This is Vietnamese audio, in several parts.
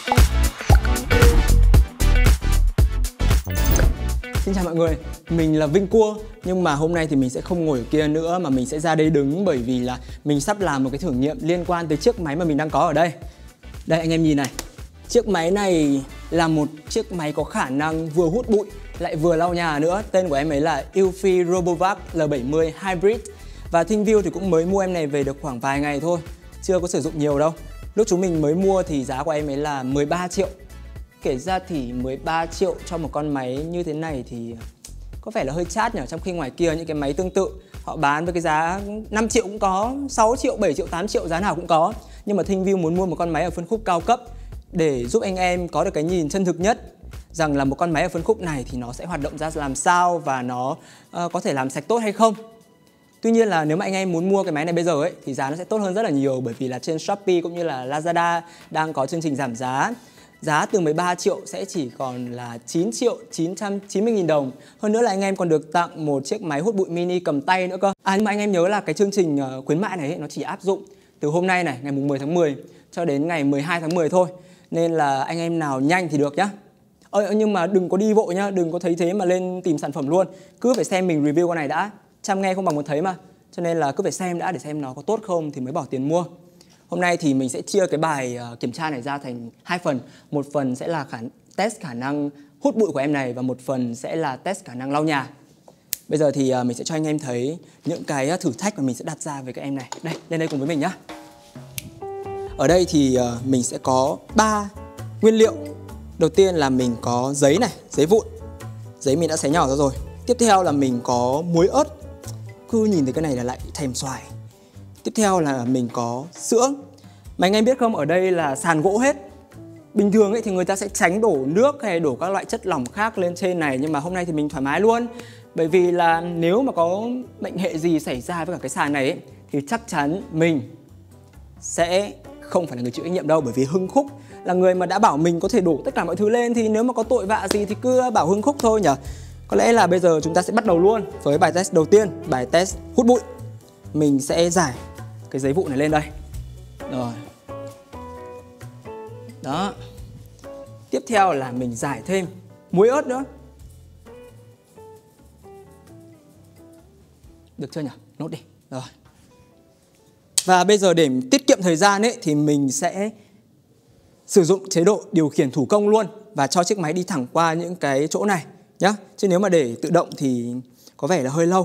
Xin chào mọi người, mình là Vinh Cua. Nhưng mà hôm nay thì mình sẽ không ngồi ở kia nữa mà mình sẽ ra đây đứng, bởi vì là mình sắp làm một cái thử nghiệm liên quan tới chiếc máy mà mình đang có ở đây. Đây anh em nhìn này. Chiếc máy này là một chiếc máy có khả năng vừa hút bụi lại vừa lau nhà nữa. Tên của em ấy là Eufy Robovac L70 Hybrid. Và ThinView thì cũng mới mua em này về được khoảng vài ngày thôi, chưa có sử dụng nhiều đâu. Lúc chúng mình mới mua thì giá của em ấy là 13 triệu. Kể ra thì 13 triệu cho một con máy như thế này thì có vẻ là hơi chát nhỉ. Trong khi ngoài kia những cái máy tương tự họ bán với cái giá 5 triệu cũng có, 6 triệu, 7 triệu, 8 triệu, giá nào cũng có. Nhưng mà ThinView muốn mua một con máy ở phân khúc cao cấp để giúp anh em có được cái nhìn chân thực nhất rằng là một con máy ở phân khúc này thì nó sẽ hoạt động ra làm sao và nó có thể làm sạch tốt hay không. Tuy nhiên là nếu mà anh em muốn mua cái máy này bây giờ ấy thì giá nó sẽ tốt hơn rất là nhiều, bởi vì là trên Shopee cũng như là Lazada đang có chương trình giảm giá. Giá từ 13 triệu sẽ chỉ còn là 9 triệu 990 nghìn đồng. Hơn nữa là anh em còn được tặng một chiếc máy hút bụi mini cầm tay nữa cơ. Nhưng mà anh em nhớ là cái chương trình khuyến mại này ấy, nó chỉ áp dụng từ hôm nay này, ngày 10 tháng 10 cho đến ngày 12 tháng 10 thôi. Nên là anh em nào nhanh thì được nhá. Nhưng mà đừng có đi vội nhá, đừng có thấy thế mà lên tìm sản phẩm luôn. Cứ phải xem mình review con này đã. Chăm nghe không bằng một thấy mà. Cho nên là cứ phải xem đã để xem nó có tốt không thì mới bỏ tiền mua. Hôm nay thì mình sẽ chia cái bài kiểm tra này ra thành hai phần. Một phần sẽ là test khả năng hút bụi của em này và một phần sẽ là test khả năng lau nhà. Bây giờ thì mình sẽ cho anh em thấy những cái thử thách mà mình sẽ đặt ra với các em này. Đây, lên đây cùng với mình nhá. Ở đây thì mình sẽ có 3 nguyên liệu. Đầu tiên là mình có giấy này, giấy vụn. Giấy mình đã xé nhỏ ra rồi. Tiếp theo là mình có muối ớt. Cứ nhìn thấy cái này là lại thèm xoài. Tiếp theo là mình có sữa. Mà anh em biết không, ở đây là sàn gỗ hết. Bình thường ấy thì người ta sẽ tránh đổ nước hay đổ các loại chất lỏng khác lên trên này. Nhưng mà hôm nay thì mình thoải mái luôn. Bởi vì là nếu mà có bệnh hệ gì xảy ra với cả cái sàn này ấy, thì chắc chắn mình sẽ không phải là người chịu trách nhiệm đâu. Bởi vì Hưng Khúc là người mà đã bảo mình có thể đổ tất cả mọi thứ lên. Thì nếu mà có tội vạ gì thì cứ bảo Hưng Khúc thôi nhỉ. Có lẽ là bây giờ chúng ta sẽ bắt đầu luôn với bài test đầu tiên, bài test hút bụi. Mình sẽ giải cái giấy vụn này lên đây. Rồi. Đó. Tiếp theo là mình giải thêm muối ớt nữa. Được chưa nhỉ? Nốt đi. Rồi. Và bây giờ để tiết kiệm thời gian ấy thì mình sẽ sử dụng chế độ điều khiển thủ công luôn và cho chiếc máy đi thẳng qua những cái chỗ này nhá. Chứ nếu mà để tự động thì có vẻ là hơi lâu.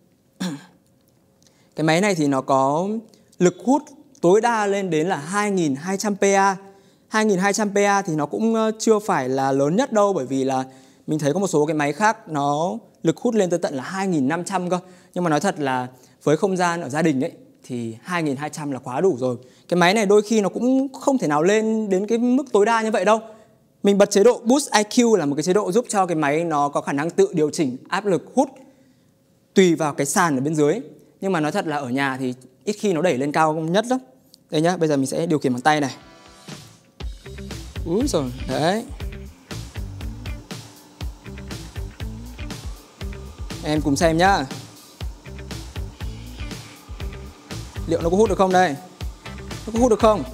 Cái máy này thì nó có lực hút tối đa lên đến là 2200 PA. 2200 PA thì nó cũng chưa phải là lớn nhất đâu, bởi vì là mình thấy có một số cái máy khác nó lực hút lên tới tận là 2500 cơ. Nhưng mà nói thật là với không gian ở gia đình ấy thì 2200 là quá đủ rồi. Cái máy này đôi khi nó cũng không thể nào lên đến cái mức tối đa như vậy đâu. Mình bật chế độ Boost IQ là một cái chế độ giúp cho cái máy nó có khả năng tự điều chỉnh áp lực hút tùy vào cái sàn ở bên dưới. Nhưng mà nói thật là ở nhà thì ít khi nó đẩy lên cao nhất lắm. Đây nhá, bây giờ mình sẽ điều khiển bằng tay này. Úi rồi, đấy. Em cùng xem nhá. Liệu nó có hút được không đây? Nó có hút được không?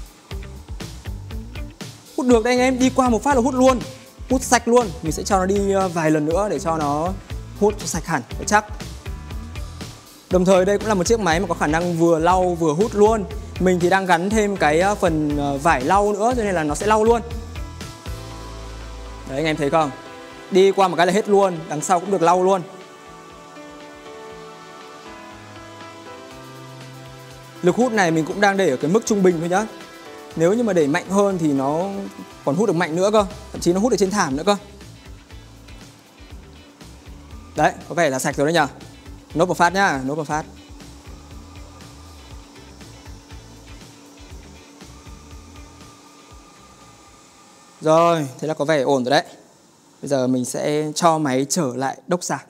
Hút được đấy anh em, đi qua một phát là hút luôn. Hút sạch luôn. Mình sẽ cho nó đi vài lần nữa để cho nó hút cho sạch hẳn, để chắc. Đồng thời đây cũng là một chiếc máy mà có khả năng vừa lau vừa hút luôn. Mình thì đang gắn thêm cái phần vải lau nữa cho nên là nó sẽ lau luôn. Đấy anh em thấy không? Đi qua một cái là hết luôn, đằng sau cũng được lau luôn. Lực hút này mình cũng đang để ở cái mức trung bình thôi nhá. Nếu như mà để mạnh hơn thì nó còn hút được mạnh nữa cơ. Thậm chí nó hút được trên thảm nữa cơ. Đấy, có vẻ là sạch rồi đấy nhỉ. Nốt một phát nhá, nốt một phát. Rồi, thế là có vẻ ổn rồi đấy. Bây giờ mình sẽ cho máy trở lại đốc sạc.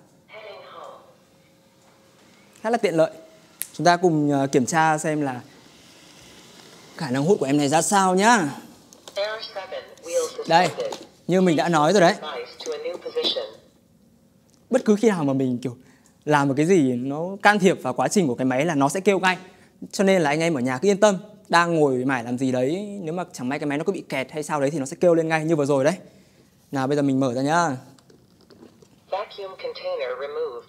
Khá là tiện lợi. Chúng ta cùng kiểm tra xem là khả năng hút của em này ra sao nhá. Đây, như mình đã nói rồi đấy. Bất cứ khi nào mà mình kiểu làm một cái gì nó can thiệp vào quá trình của cái máy là nó sẽ kêu ngay. Cho nên là anh em ở nhà cứ yên tâm. đang ngồi mải làm gì đấy, nếu mà chẳng may cái máy nó có bị kẹt hay sao đấy thì nó sẽ kêu lên ngay như vừa rồi đấy. Nào bây giờ mình mở ra nhá. Vacuum container removed.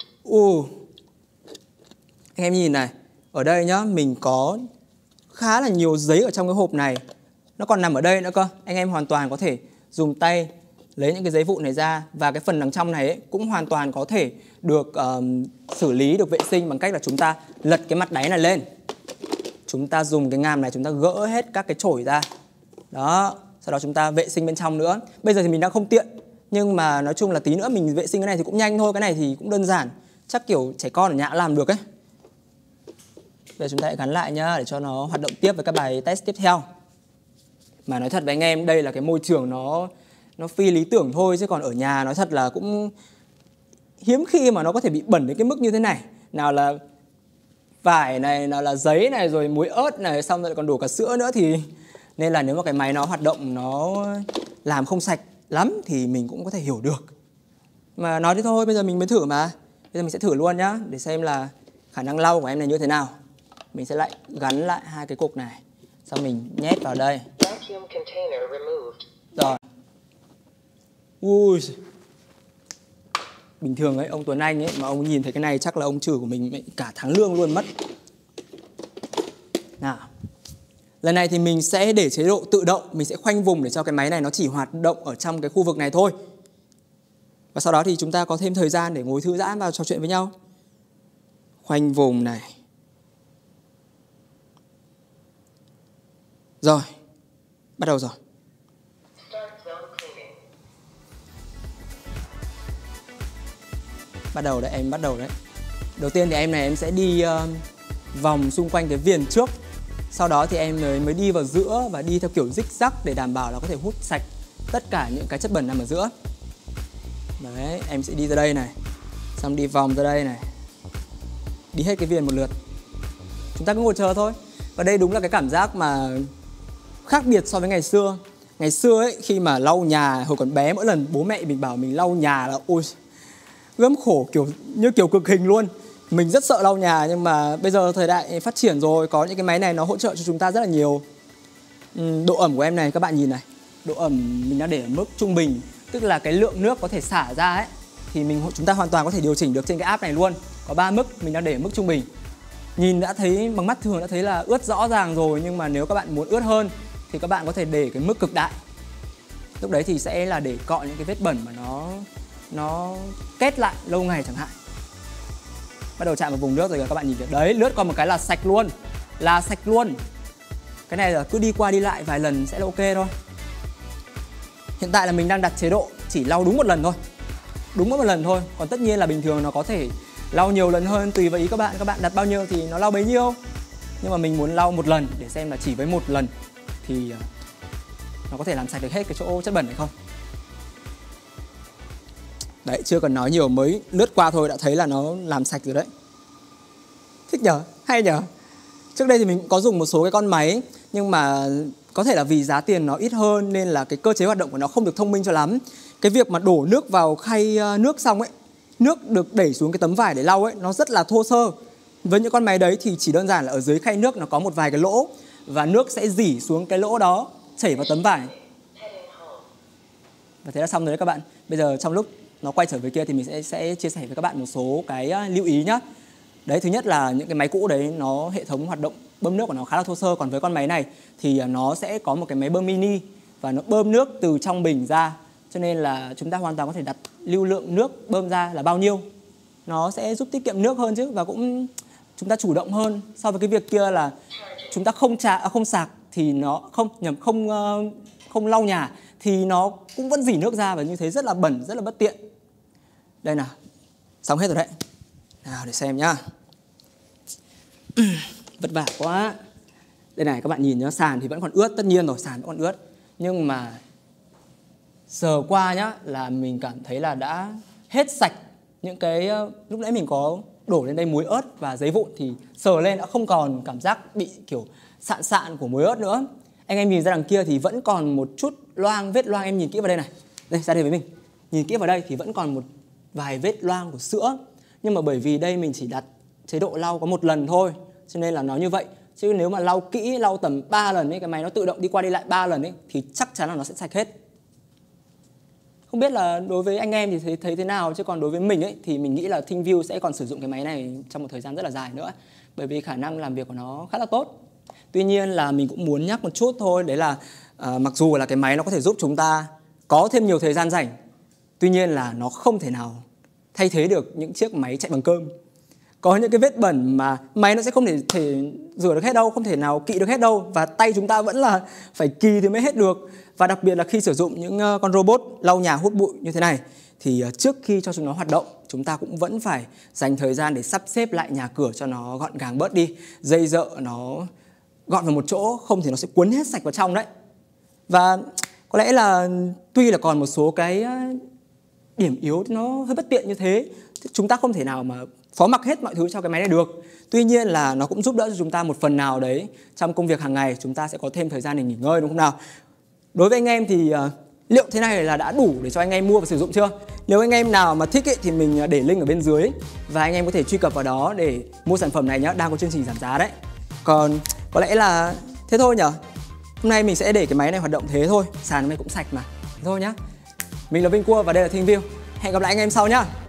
Anh em nhìn này, ở đây nhá, mình có khá là nhiều giấy ở trong cái hộp này. Nó còn nằm ở đây nữa cơ. Anh em hoàn toàn có thể dùng tay lấy những cái giấy vụn này ra. Và cái phần đằng trong này ấy, cũng hoàn toàn có thể được xử lý, được vệ sinh bằng cách là chúng ta lật cái mặt đáy này lên. Chúng ta dùng cái ngàm này chúng ta gỡ hết các cái chổi ra. Đó, sau đó chúng ta vệ sinh bên trong nữa. Bây giờ thì mình đang không tiện, nhưng mà nói chung là tí nữa mình vệ sinh cái này thì cũng nhanh thôi. Cái này thì cũng đơn giản, chắc kiểu trẻ con ở nhà làm được ấy. Bây giờ chúng ta hãy gắn lại nhá, để cho nó hoạt động tiếp với các bài test tiếp theo. Mà nói thật với anh em, đây là cái môi trường nó phi lý tưởng thôi, chứ còn ở nhà nói thật là cũng hiếm khi mà nó có thể bị bẩn đến cái mức như thế này. Nào là vải này, nào là giấy này, rồi muối ớt này, xong rồi còn đổ cả sữa nữa thì... Nên là nếu mà cái máy nó hoạt động, nó làm không sạch lắm thì mình cũng có thể hiểu được. Mà nói thế thôi, bây giờ mình mới thử mà. Bây giờ mình sẽ thử luôn nhá, để xem là khả năng lau của em này như thế nào. Mình sẽ lại gắn lại hai cái cục này, xong mình nhét vào đây. Vacuum container removed. Rồi. Ui, bình thường ấy, ông Tuấn Anh ấy, mà ông nhìn thấy cái này chắc là ông chửi của mình cả tháng lương luôn mất. Nào, lần này thì mình sẽ để chế độ tự động. Mình sẽ khoanh vùng để cho cái máy này nó chỉ hoạt động ở trong cái khu vực này thôi. Và sau đó thì chúng ta có thêm thời gian để ngồi thư giãn và trò chuyện với nhau. Khoanh vùng này. Rồi, bắt đầu rồi. Bắt đầu đấy, em bắt đầu đấy. Đầu tiên thì em sẽ đi vòng xung quanh cái viền trước. Sau đó thì em mới đi vào giữa và đi theo kiểu zig zag để đảm bảo là có thể hút sạch tất cả những cái chất bẩn nằm ở giữa. Đấy, em sẽ đi ra đây này, xong đi vòng ra đây này, đi hết cái viền một lượt. Chúng ta cứ ngồi chờ thôi. Và đây đúng là cái cảm giác mà khác biệt so với ngày xưa. Ngày xưa ấy, khi mà lau nhà hồi còn bé, mỗi lần bố mẹ mình bảo mình lau nhà là ôi gớm khổ, như kiểu cực hình luôn. Mình rất sợ lau nhà, nhưng mà bây giờ thời đại phát triển rồi, có những cái máy này nó hỗ trợ cho chúng ta rất là nhiều. Độ ẩm của em này các bạn nhìn này, độ ẩm mình đã để ở mức trung bình, tức là cái lượng nước có thể xả ra ấy thì chúng ta hoàn toàn có thể điều chỉnh được trên cái app này luôn. Có 3 mức, mình đã để ở mức trung bình. Nhìn đã thấy bằng mắt thường đã thấy là ướt rõ ràng rồi, nhưng mà nếu các bạn muốn ướt hơn thì các bạn có thể để cái mức cực đại. Lúc đấy thì sẽ là để cọ những cái vết bẩn mà nó kết lại lâu ngày chẳng hạn. Bắt đầu chạm vào vùng nước rồi các bạn nhìn thấy đấy, lướt qua một cái là sạch luôn. Là sạch luôn. Cái này là cứ đi qua đi lại vài lần sẽ là ok thôi. Hiện tại là mình đang đặt chế độ chỉ lau đúng một lần thôi. Đúng một lần thôi. Còn tất nhiên là bình thường nó có thể lau nhiều lần hơn, tùy vào ý các bạn. Các bạn đặt bao nhiêu thì nó lau bấy nhiêu. Nhưng mà mình muốn lau một lần để xem là chỉ với một lần thì nó có thể làm sạch được hết cái chỗ chất bẩn này không. Đấy, chưa cần nói nhiều, mới lướt qua thôi đã thấy là nó làm sạch rồi đấy. Thích nhở, hay nhở. Trước đây thì mình cũng có dùng một số cái con máy, nhưng mà có thể là vì giá tiền nó ít hơn nên là cái cơ chế hoạt động của nó không được thông minh cho lắm. Cái việc mà đổ nước vào khay nước xong ấy, nước được đẩy xuống cái tấm vải để lau ấy, nó rất là thô sơ. Với những con máy đấy thì chỉ đơn giản là ở dưới khay nước nó có một vài cái lỗ, và nước sẽ rỉ xuống cái lỗ đó, chảy vào tấm vải. Và thế là xong rồi đấy các bạn. Bây giờ trong lúc nó quay trở về kia thì mình sẽ chia sẻ với các bạn một số cái lưu ý nhá. Đấy, thứ nhất là những cái máy cũ đấy nó hệ thống hoạt động bơm nước của nó khá là thô sơ. Còn với con máy này thì nó sẽ có một cái máy bơm mini và nó bơm nước từ trong bình ra. Cho nên là chúng ta hoàn toàn có thể đặt lưu lượng nước bơm ra là bao nhiêu. Nó sẽ giúp tiết kiệm nước hơn chứ. Và cũng chúng ta chủ động hơn so với cái việc kia là chúng ta không sạc thì nó không lau nhà thì nó cũng vẫn rỉ nước ra, và như thế rất là bẩn, rất là bất tiện. Đây nào, xong hết rồi đấy. Nào để xem nhá. Vất vả quá. Đây này các bạn nhìn nhá, sàn thì vẫn còn ướt, tất nhiên rồi, sàn vẫn còn ướt. Nhưng mà sờ qua nhá là mình cảm thấy là đã hết sạch những cái lúc nãy mình có đổ lên đây muối ớt và giấy vụn, thì sờ lên đã không còn cảm giác bị kiểu sạn của muối ớt nữa. Anh em nhìn ra đằng kia thì vẫn còn một chút vết loang, em nhìn kỹ vào đây này. Đây, ra đây với mình. Nhìn kỹ vào đây thì vẫn còn một vài vết loang của sữa. Nhưng mà bởi vì đây mình chỉ đặt chế độ lau có một lần thôi, cho nên là nó như vậy. Chứ nếu mà lau kỹ, lau tầm 3 lần ấy, cái máy nó tự động đi qua đi lại 3 lần ấy thì chắc chắn là nó sẽ sạch hết. Không biết là đối với anh em thì thấy thế nào, chứ còn đối với mình ấy thì mình nghĩ là ThinkView sẽ còn sử dụng cái máy này trong một thời gian rất là dài nữa, bởi vì khả năng làm việc của nó khá là tốt. Tuy nhiên là mình cũng muốn nhắc một chút thôi, đấy là mặc dù là cái máy nó có thể giúp chúng ta có thêm nhiều thời gian rảnh, tuy nhiên là nó không thể nào thay thế được những chiếc máy chạy bằng cơm. Có những cái vết bẩn mà máy nó sẽ không thể rửa được hết đâu, không thể nào kỵ được hết đâu, và tay chúng ta vẫn là phải kì thì mới hết được. Và đặc biệt là khi sử dụng những con robot lau nhà hút bụi như thế này thì trước khi cho chúng nó hoạt động, chúng ta cũng vẫn phải dành thời gian để sắp xếp lại nhà cửa cho nó gọn gàng bớt đi, dây dợ nó gọn vào một chỗ, không thì nó sẽ cuốn hết sạch vào trong đấy. Và có lẽ là tuy là còn một số cái điểm yếu nó hơi bất tiện như thế, chúng ta không thể nào mà phó mặc hết mọi thứ cho cái máy này được. Tuy nhiên là nó cũng giúp đỡ cho chúng ta một phần nào đấy trong công việc hàng ngày, chúng ta sẽ có thêm thời gian để nghỉ ngơi, đúng không nào? Đối với anh em thì liệu thế này là đã đủ để cho anh em mua và sử dụng chưa? Nếu anh em nào mà thích ấy, thì mình để link ở bên dưới và anh em có thể truy cập vào đó để mua sản phẩm này nhé, đang có chương trình giảm giá đấy. Còn có lẽ là thế thôi nhở? Hôm nay mình sẽ để cái máy này hoạt động thế thôi, sàn hôm nay cũng sạch mà. Thế thôi nhá. Mình là Vinh Cua và đây là ThinkView. Hẹn gặp lại anh em sau nhá.